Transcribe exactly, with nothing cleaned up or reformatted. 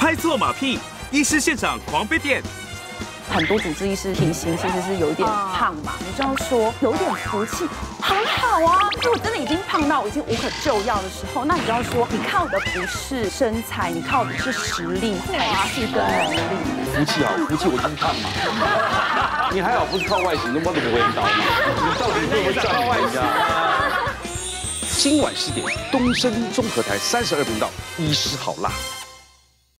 拍错马屁，医师现场狂被电。 很多主治医师体型其实是有一点胖嘛，你就要说有点福气，很好啊。如果真的已经胖到已经无可救药的时候，那你就要说，你靠的不是身材，你靠的是实力、才气跟能力。 福气啊，福气我就是胖嘛。你还好不是靠外形，那我怎么会倒你？你到底会不会靠外形啊？今晚十点，东升综合台三十二频道，医师好辣。